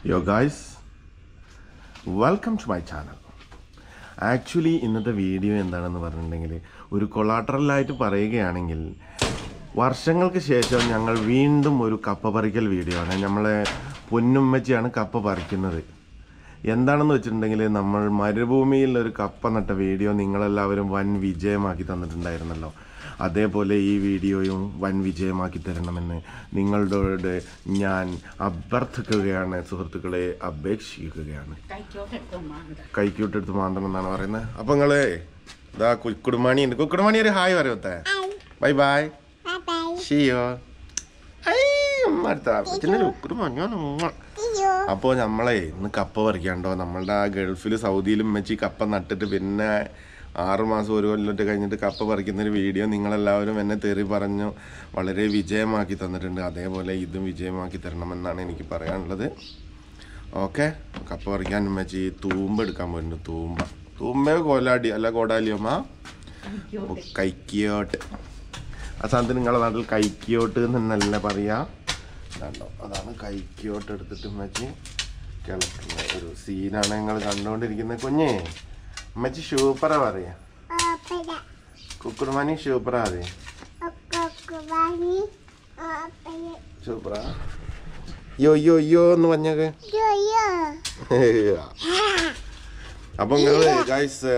Yo guys, welcome to my channel. Actually ഇന്നത്തെ video എന്താണെന്ന് പറഞ്ഞിട്ടുണ്ടെങ്കിൽ ഒരു കൊളാട്രലായിട്ട് പറയുകയാണെങ്കിൽ വർഷങ്ങൾക്ക് ശേഷം ഞങ്ങൾ വീണ്ടും ഒരു കപ്പ പറിക്കൽ വീഡിയോ ആണ്. നമ്മളെ പൊന്നുമ്മച്ചിയാണ് കപ്പ പറിക്കുന്നത്. എന്താണെന്ന് വെച്ചിട്ടുണ്ടെങ്കിൽ നമ്മൾ മരുഭൂമിയിൽ ഒരു കപ്പ നട്ട വീഡിയോ നിങ്ങളെല്ലാവരും വൻ വിജയമാക്കി തന്നിട്ടുണ്ടായിരുന്നല്ലോ. അതേപോലെ ഈ വീഡിയോയും വൻ വിജയമാക്കി തരണമെന്ന് നിങ്ങളോട് ഞാൻ അഭ്യർത്ഥിക്കുകയാണ്, സുഹൃത്തുക്കളെ അപേക്ഷിക്കുകയാണ്. കൈക്കൂട്ടെടുത്ത് മാന്തണം എന്നാണ് പറയുന്നത്. അപ്പം നിങ്ങളെ ഇതാ കുക്കുടുമാണി ഉണ്ട്. കുക്കുടുമാണി ഒരു ഹായ് പറയത്തെ. ബൈ ബൈ ഷിയോ. അപ്പോൾ നമ്മളെ ഇന്ന് കപ്പ പറിക്കാണ്ടോ. നമ്മളുടെ ആ ഗൾഫിൽ സൗദിയിലും വെച്ച് കപ്പ നട്ടിട്ട് പിന്നെ 6 മാസം 1 കൊല്ലം കഴിഞ്ഞിട്ട് കപ്പ പറിക്കുന്നൊരു വീഡിയോ നിങ്ങളെല്ലാവരും എന്നെ തെറി പറഞ്ഞു വളരെ വിജയമാക്കി തന്നിട്ടുണ്ട്. അതേപോലെ ഇതും വിജയമാക്കി തരണമെന്നാണ് എനിക്ക് പറയാനുള്ളത്. ഓക്കെ, കപ്പ പറിക്കാൻ വെച്ച് തൂമ്പ എടുക്കാൻ പോയിട്ടുണ്ട്. തൂമ്പയോ കോലാടി അല്ല കോടാലിയമ്മ കൈക്കിയോട്ട്. ആ സാധനത്തിന് നിങ്ങളുടെ നാട്ടിൽ കൈക്കിയോട്ട് എന്നല്ല പറയാ. കണ്ടോ, അതാണ് കൈക്കിയോട്ട് എടുത്തിട്ട് വെച്ച് കിളക്കുന്ന ഒരു സീനാണ് നിങ്ങൾ കണ്ടുകൊണ്ടിരിക്കുന്നത്. കുഞ്ഞേ അമ്മച്ചി സൂപ്പറാ പറയാ. കുക്കുടുമാനി സൂപ്പറാ അതെ സൂപ്പറാ. യോ യോ യോ എന്ന് പറഞ്ഞൊക്കെ. അപ്പൊ നിങ്ങള് ഗൈസ്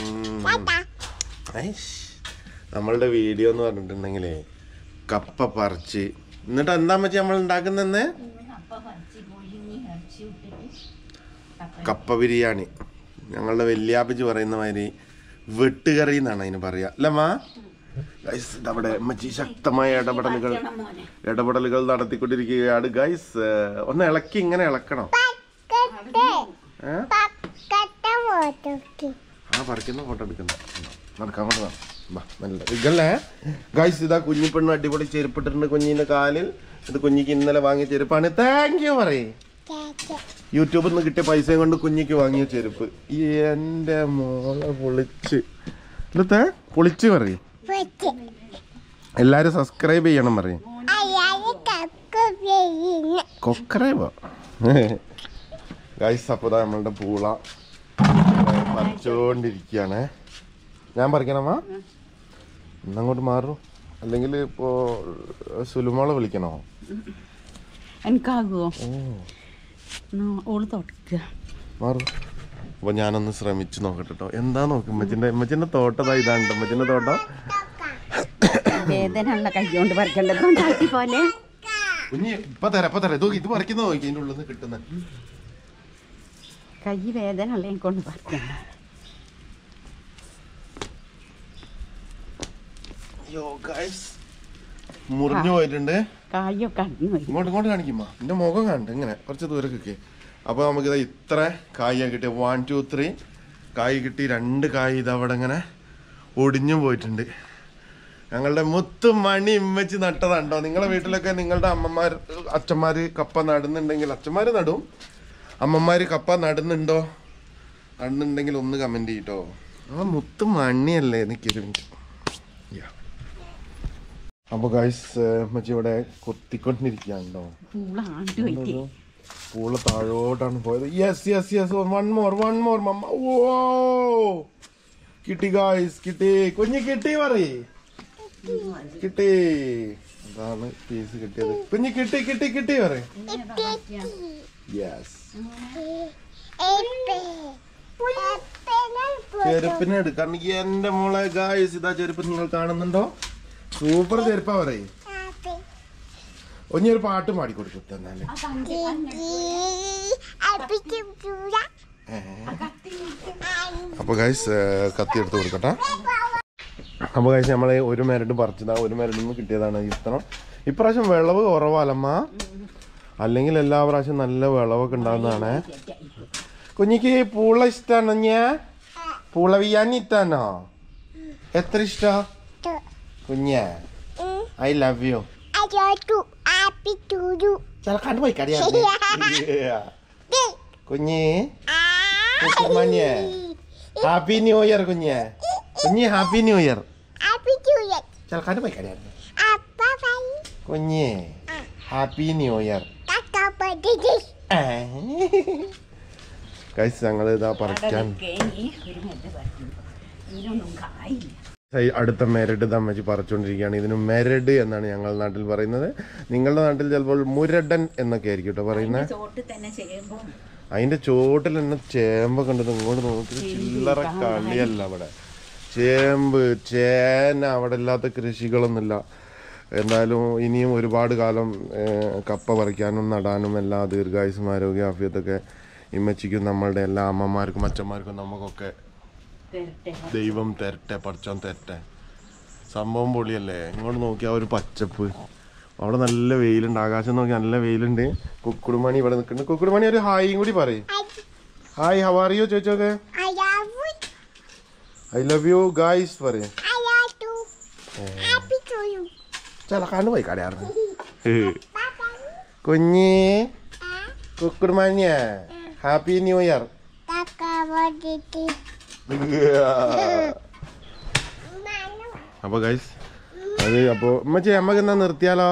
നമ്മളുടെ വീഡിയോ എന്ന് പറഞ്ഞിട്ടുണ്ടെങ്കിലേ കപ്പ പറിച്ച് എന്നിട്ട് എന്താ വെച്ചാൽ നമ്മൾ ഉണ്ടാക്കുന്നെന്ന് കപ്പ ബിരിയാണി. ഞങ്ങളുടെ വല്യാപ്പച്ചി പറയുന്ന മാതിരി വെട്ടുകറി എന്നാണ് അതിന് പറയാ അല്ലമ്മ. ഗൈസ് അവിടെ അമ്മച്ചി ശക്തമായ ഇടപെടലുകൾ നടത്തിക്കൊണ്ടിരിക്കുകയാണ്. ഗൈസ് ഒന്ന് ഇളക്കി ഇങ്ങനെ ഇളക്കണം. ആ പറിക്കുന്ന ഫോട്ടോ എടുക്കുന്ന നടക്കാൻ കൊണ്ടതാണ്. നല്ല ഇതല്ലേ ഗൈസ്. ഇതാ കുഞ്ഞിപ്പെണ്ണ് അടിപൊളി ചെരുപ്പിട്ടിട്ടുണ്ട് കുഞ്ഞിന്റെ കാലിൽ. ഇത് കുഞ്ഞിക്ക് ഇന്നലെ വാങ്ങിയ ചെരുപ്പാണ്. താങ്ക് യു പറയേ. യൂട്യൂബിൽ നിന്ന് കിട്ടിയ പൈസയും കൊണ്ട് കുഞ്ഞിക്ക് വാങ്ങിയ ചെരുപ്പ്. എന്റെ മോളെ പൊളിച്ച് പറയും. എല്ലാരും സബ്സ്ക്രൈബ് ചെയ്യണം പറയും. കൊക്കറേബോ ഗൈസ്. അപ്പോൾ നമ്മളുടെ പൂള പറിച്ചോണ്ടിരിക്കുകയാണ്. ഞാൻ പറിക്കണമാ ഇന്നങ്ങോട്ട് മാറും അല്ലെങ്കിൽ ഇപ്പോ സുലുമോളെ വിളിക്കണോ? എനിക്കാകുമോ? മാറും. അപ്പൊ ഞാനൊന്ന് ശ്രമിച്ചു നോക്കട്ടെ കേട്ടോ. എന്താ നോക്കും ഉമ്മച്ചിന്റെ തോട്ടതാ. ഇതാണ് ഉമ്മച്ചിന്റെ തോട്ടം. വേദന കൈകൊണ്ട് പറിക്കേണ്ടത് പോലെ കുഞ്ഞ് ഇപ്പൊ തരാം ഇത് പറിക്കുന്ന നോക്കി അതിന്റെ ഉള്ളിൽ നിന്ന് കിട്ടുന്ന കൈ വേദന ഉള്ള കൊണ്ട് പറിക്കണ്ട. മുറിഞ്ഞു പോയിട്ടുണ്ട്. ഇങ്ങോട്ട് കാണിക്കുമ്പോ എന്റെ മുഖം കാണണ്ട ഇങ്ങനെ കുറച്ച് ദൂരക്കൊക്കെ. അപ്പൊ നമുക്കിത് ഇത്ര കായ കിട്ടിയ 1 2 3 കായ് കിട്ടി. 2 കായ് ഇതവിടെ ഇങ്ങനെ ഒടിഞ്ഞു പോയിട്ടുണ്ട്. ഞങ്ങളുടെ മുത്തുമണി ഇമ്മച്ചി നട്ടതാണ്ടോ. നിങ്ങളുടെ വീട്ടിലൊക്കെ നിങ്ങളുടെ അച്ഛന്മാര് കപ്പ നടുന്നുണ്ടെങ്കിൽ അച്ഛന്മാര് നടും. അമ്മമാര് കപ്പ നടുന്നുണ്ടോ? നടുന്നുണ്ടെങ്കിൽ ഒന്ന് കമന്റ് ചെയ്യട്ടോ. ആ മുത്തുമണിയല്ലേ. എനിക്കൊരു മിനിറ്റ്. അപ്പൊ ഗൈസ് മച്ചി ഇവിടെ കൊത്തിക്കൊണ്ടിരിക്കുകയാണോ. പൂള താഴോട്ടാണ് പോയത്. യെസ് വൺ മോർ മമ്മ. ഓ കിട്ടി ഗൈസ്, കിട്ടി കുഞ്ഞ് കിട്ടി പറയേ. കിട്ടി. അതാണ് പീസ് കിട്ടിയത്. കുഞ്ഞ് കിട്ടി പറയേ. യെസ്. ചെരുപ്പിനെ എടുക്കാൻ എന്റെ മോളെ ഗൈസ്. ഇതാ ചെരുപ്പ് നിങ്ങൾ കാണുന്നുണ്ടോ? സൂപ്പർ ചെരുപ്പാ പറയേ. ഒന്നൊരു പാട്ട് പാടിക്കൊടുക്കും തന്നാല്. അപ്പൊ ഗൈസ് കത്തി എടുത്ത് കൊടുക്കട്ടെ. അപ്പൊ ഗൈസ് നമ്മള് ഒരു മരട് പറിച്ചതാ. ഒരു മരടിന്ന് കിട്ടിയതാണ് ഇത്തണം. ഇപ്രാവശ്യം വിളവ് കുറവാലമ്മ. അല്ലെങ്കിൽ എല്ലാ പ്രാവശ്യം നല്ല വിളവൊക്കെ ഉണ്ടാവുന്നതാണ്. കുഞ്ഞിക്ക് പൂള ഇഷ്ടാണോ? ഞാൻ പൂള ബിരിയാണി ഇഷ്ടാണോ? എത്ര ഇഷ്ടാ കുഞ്ഞേ? I love U. ചെലക്കാണ്ട് പോയി കടിയാ കുഞ്ഞേ. കുഞ്ഞേ ഹാപ്പി ന്യൂ ഇയർ കുഞ്ഞേ. Happy new year. ചെലക്കാണ്ട് പോയി കടിയാ കുഞ്ഞേ. Happy new year. ഗൈസ് ഞങ്ങൾ ഇതാ പറിക്കാൻ അടുത്ത മെരട് അമ്മച്ചി പറിച്ചുകൊണ്ടിരിക്കുകയാണ്. ഇതിന് മെരട് എന്നാണ് ഞങ്ങളുടെ നാട്ടിൽ പറയുന്നത്. നിങ്ങളുടെ നാട്ടിൽ ചിലപ്പോൾ മുരടൻ എന്നൊക്കെ ആയിരിക്കും കേട്ടോ പറയുന്നത്. അതിന്റെ ചോട്ടിൽ തന്നെ ചേമ്പൊക്കെ ഉണ്ട്. ഇങ്ങോട്ട് നോക്കി ചില്ലറ കളിയല്ല അവിടെ. ചേമ്പ്, ചേന, അവിടെ ഇല്ലാത്ത കൃഷികളൊന്നുമില്ല. എന്തായാലും ഇനിയും ഒരുപാട് കാലം കപ്പ പറിക്കാനും നടാനും എല്ലാ ദീർഘായുസ്സും ആരോഗ്യ ആഫിയത്തൊക്കെ ഇമ്മച്ചിക്കും നമ്മളുടെ എല്ലാ അമ്മമാർക്കും അച്ഛന്മാർക്കും നമുക്കൊക്കെ ദൈവം തരട്ടെ, പഠിച്ചോൻ തരട്ടെ. സംഭവം പൊളിയല്ലേ. ഇങ്ങോട്ട് നോക്കിയാൽ ഒരു പച്ചപ്പ്, അവിടെ നല്ല വെയിലുണ്ട്. ആകാശം നോക്കി നല്ല വെയിലുണ്ട്. കുക്കുടുമണി ഇവിടെ നിൽക്കുന്നുണ്ട്. കുക്കുടുമണി ഒരു ഹായും കൂടി പറയും. ഹായ്, ഹൗ ആർ യു ചോദിച്ചോക്കെ. ഐ ലവ് യു ഗായ്സ് പറയും. ചലക്കാണ്ട് പോയി കടയാറ് കുഞ്ഞി കുക്കുടുമണിയാ. Happy new year. അപ്പൊ ഗൈസ് അത് അപ്പൊ ഉമ്മച്ചി നമ്മക്ക് എന്നാ നിർത്തിയാലോ?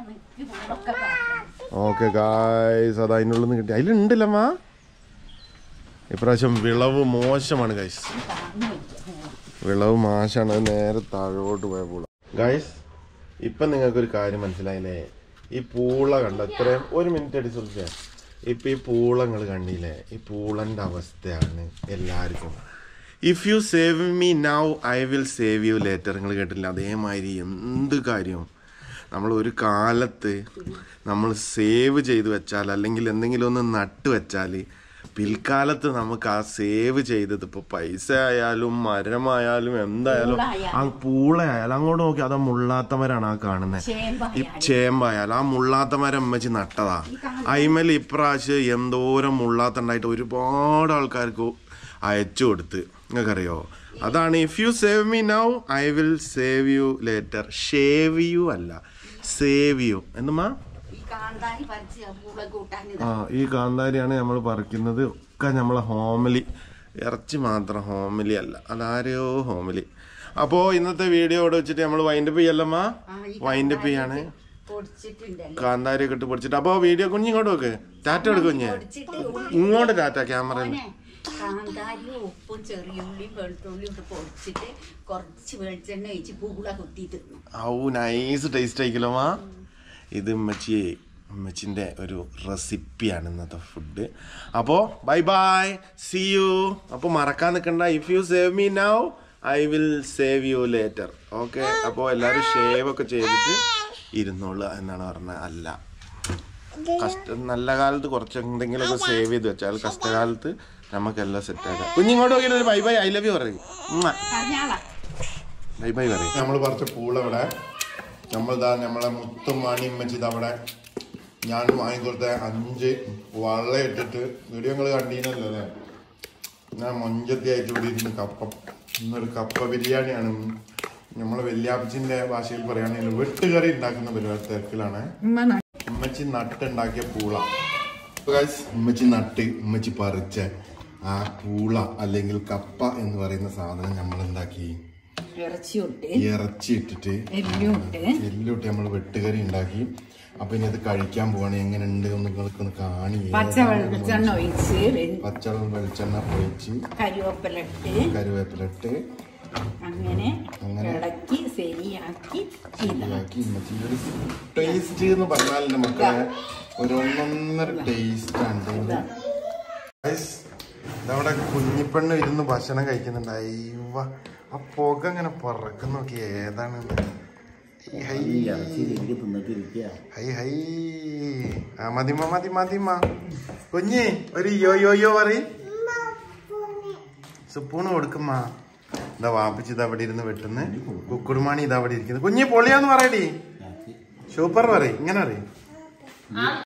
ഓക്കെ ഗൈസ്, അത് അതിനുള്ളിൽ നിന്ന് കിട്ടി. അതിലുണ്ടല്ലമ്മ. ഇപ്രാവശ്യം വിളവ് മോശമാണ് ഗൈസ്, വിളവ് മോശമാണ്. അത് നേരെ താഴോട്ട് പോയ പൂള. ഗൈസ് ഇപ്പൊ നിങ്ങൾക്കൊരു കാര്യം മനസ്സിലായില്ലേ? ഈ പൂള കണ്ട ഇത്രയും ഒരു മിനിറ്റ് അടിച്ചു. ഇപ്പൊ ഈ പൂളങ്ങൾ കണ്ടില്ലേ? ഈ പൂളന്റെ അവസ്ഥയാണ് എല്ലാവർക്കും. If you save me now I will save you later. നിങ്ങൾ കേട്ടില്ല? അതേമാതിരി എന്ത് കാര്യവും നമ്മൾ ഒരു കാലത്ത് നമ്മൾ സേവ് ചെയ്ത് വെച്ചാൽ, അല്ലെങ്കിൽ എന്തെങ്കിലും ഒന്ന് നട്ട് വെച്ചാൽ, പിൽക്കാലത്ത് നമുക്ക് ആ സേവ് ചെയ്തത് ഇപ്പോൾ പൈസ ആയാലും മരമായാലും എന്തായാലും ആ പൂളയായാലും അങ്ങോട്ട് നോക്കി അത് മുള്ളാത്തമരാണ് ആ കാണുന്നത്. ഈ ചേമ്പായാലും ആ മുള്ളാത്തമരം അമ്മച്ചി നട്ടതാ. അയിമേൽ ഇപ്രാവശ്യം എന്തോരം മുള്ളാത്തുണ്ടായിട്ട് ഒരുപാട് ആൾക്കാർക്ക് അയച്ചു കൊടുത്ത്. നിങ്ങൾക്കറിയോ? അതാണ് if you save me now I will save you later. Shave you അല്ല, സേവ് യു. എന്തുമാ? ആ ഈ കാന്താരിയാണ് നമ്മൾ പറിക്കുന്നത്. ഒക്കെ നമ്മളെ ഹോമിലി ഇറച്ചി മാത്രം, ഹോമിലി അല്ല. അതാരെയോ ഹോമിലി. അപ്പോൾ ഇന്നത്തെ വീഡിയോ ഇവിടെ വെച്ചിട്ട് നമ്മൾ വൈൻഡപ്പ് ചെയ്യല്ലമ്മ. വൈൻഡപ്പ് ചെയ്യാണ്. കാന്താരി ഒക്കെ ഇട്ട് പൊടിച്ചിട്ട്. അപ്പോൾ വീഡിയോ കുഞ്ഞ് ഇങ്ങോട്ട് വെക്ക്. ടാറ്റ എടുക്കും കുഞ്ഞ്. ഇങ്ങോട്ട് ടാറ്റ ക്യാമറയിൽ. കാന്താരി ഉപ്പും ചെറിയുള്ളിയും വെളുത്തുള്ളിയും ഇട്ട് പൊടിച്ചിട്ട് കുറച്ച് വെളിച്ചെണ്ണ ഒഴിച്ച് പൂള കുത്തി തിന്നു. ഔ നൈസ് ടേസ്റ്റ് ആയിക്കലോമാ. ഇത് ഉമ്മച്ചിൻ്റെ ഒരു റെസിപ്പിയാണ് ഇന്നത്തെ ഫുഡ്. അപ്പോൾ ബൈ ബൈ, സീ യു. അപ്പോൾ മറക്കാൻ നിൽക്കണ്ട. If you save me now I will save you later. Okay. അപ്പോൾ എല്ലാവരും ഷേവ് ഒക്കെ ചെയ്തിട്ട് ഇരുന്നോളൂ എന്നാണ് പറഞ്ഞത്. അല്ല, നല്ല കാലത്ത് കുറച്ച് എന്തെങ്കിലുമൊക്കെ സേവ് ചെയ്ത് വെച്ചാൽ കഷ്ടകാലത്ത് നമുക്കെല്ലാം സെറ്റാക്കാം. കുഞ്ഞിങ്ങോട്ട് നോക്കിയിട്ട് ഒരു bye bye I love you പറയും. ബൈ ബൈ പറയും. നമ്മൾ പറിച്ച പൂളവിടെ നമ്മളെ മുത്തുമാണി ഉമ്മച്ചി അവിടെ ഞാൻ വാങ്ങിക്കൊടുത്ത 5 വള്ള ഇട്ടിട്ട് വീഡിയോ നിങ്ങൾ കണ്ടീനല്ലോ അല്ലേ? ഞാൻ മൊഞ്ചത്തി ആയിട്ട് ഇവിടെ ഇരുന്ന് ഇന്നൊരു കപ്പ ബിരിയാണിയാണ്. നമ്മളെ വെല്യാപ്പച്ചിന്റെ ഭാഷയിൽ പറയുകയാണെങ്കിൽ വെട്ടുകറി ഉണ്ടാക്കുന്ന പരിപാടി തിരക്കിലാണ്. ഉമ്മച്ചി നട്ടുണ്ടാക്കിയ പൂള. ഉമ്മച്ചി പറിച്ച ആ പൂള അല്ലെങ്കിൽ കപ്പ എന്ന് പറയുന്ന സാധനം നമ്മൾ എന്താക്കി? ഇറച്ചി ഇട്ടിട്ട് എല്ലിട്ട് നമ്മൾ വെട്ടുകറി ഉണ്ടാക്കി. അപ്പൊ ഇനി അത് കഴിക്കാൻ പോവാണ്. എങ്ങനെയുണ്ട് നിങ്ങൾക്കൊന്ന് കാണി. പച്ചവെള്ളം വെളിച്ചെണ്ണ ഒഴിച്ച് കരിവേപ്പിലിട്ട് അങ്ങനെ ശരിയാക്കി ടേസ്റ്റ് എന്ന് പറഞ്ഞാൽ മക്കളെ ഒരു ഒന്നൊന്നര ടേസ്റ്റ് ആണ്. ഇതവിടെ കുഞ്ഞിപ്പെണ്ണ് ഇരുന്ന് ഭക്ഷണം കഴിക്കുന്നുണ്ടായി. ആ പുക അങ്ങനെ പറക്കുന്ന നോക്കി ഏതാണ്? മതിമ കുഞ്ഞി ഒരു യോ പറയും. സുപ്പൂണ് കൊടുക്കുമ്മ. ഇതാ വാപ്പിച്ച് ഇതവിടെ ഇരുന്ന് വെട്ടുന്ന്. കുക്കുടുമാണി ഇതവിടെ ഇരിക്കുന്നത്. കുഞ്ഞി പൊളിയാന്ന് പറയടി. സൂപ്പർ പറയും. ഇങ്ങനെ പറയും.